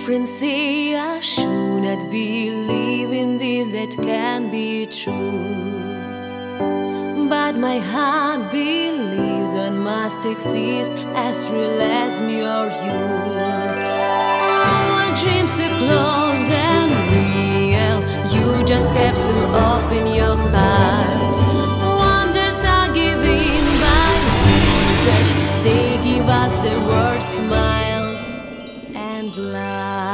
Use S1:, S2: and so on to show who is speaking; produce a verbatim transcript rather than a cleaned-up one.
S1: friends say I should not believe in this, that can be true. But my heart believes one must exist as real as me or you. All my dreams are close and real. You just have to open your heart. Wonders are given by wizards. They give us the word, smiles and love.